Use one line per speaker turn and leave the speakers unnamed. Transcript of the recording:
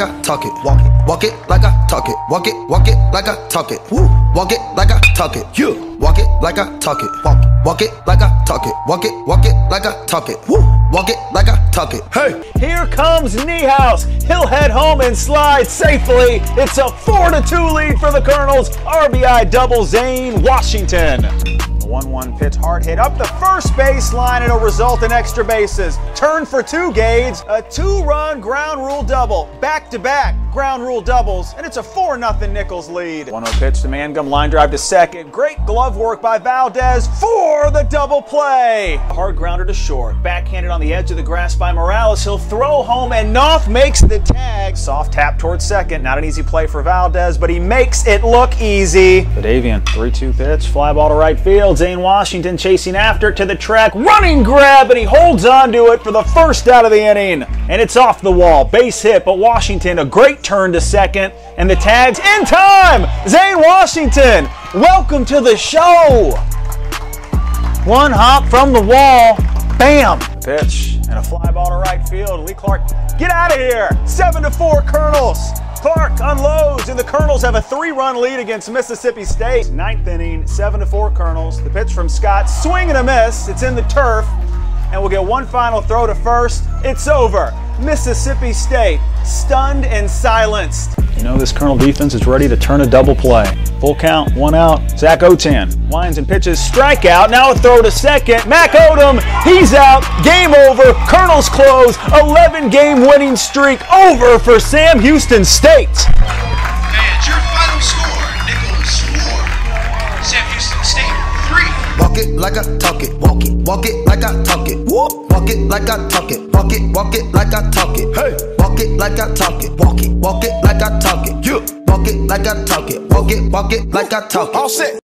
I talk it. Walk it like I talk it. Walk it like I talk it. Woo. Walk it like I talk it. You walk it like I talk it. Walk it like I talk it. Walk it like I talk it. Woo. Walk it like I talk it. Hey.
Here comes Nicholls. He'll head home and slide safely. It's a 4-2 lead for the Colonels. RBI double Zane Washington. 1-1 pitch, hard hit up the first baseline, and it'll result in extra bases. Turn for two, Gades. A 2-run ground rule double. Back-to-back ground rule doubles, and it's a 4-0 Nicholls lead. 1-0 pitch to Mangum, line drive to second. Great glove work by Valdez for the double play. A hard grounder to short. Backhanded on the edge of the grass by Morales. He'll throw home, and Knopf makes the tag. Soft tap towards second. Not an easy play for Valdez, but he makes it look easy. Badavian, 3-2 pitch, fly ball to right field. Zane Washington chasing after it to the track, running grab, and he holds on to it for the first out of the inning. And it's off the wall, base hit, but Washington, a great turn to second, and the tag's in time! Zane Washington, welcome to the show! One hop from the wall, bam! Pitch, and a fly ball to right field. Lee Clark, get out of here! 7-4 Colonels! Clark unloads, and the Colonels have a 3-run lead against Mississippi State. 9th inning, 7-4 Colonels. The pitch from Scott, swing and a miss. It's in the turf, and we'll get one final throw to first. It's over. Mississippi State stunned and silenced. You know this Colonel defense is ready to turn a double play. Full count, 1 out. Zach Otan winds and pitches, strikeout. Now a throw to second. Mac Odom, he's out. Game over. Colonels close. 11-game winning streak over for Sam Houston State.
And your final score: Nicholls 4, Sam Houston State 3.
Walk it like I talk it. Walk it like I talk it. Whoop. Walk it like I talk it. Walk it like I talk it. Hey. Walk it like I talk it. Walk it like I talk it. You walk it like I talk it. Walk it like I talk it. All set.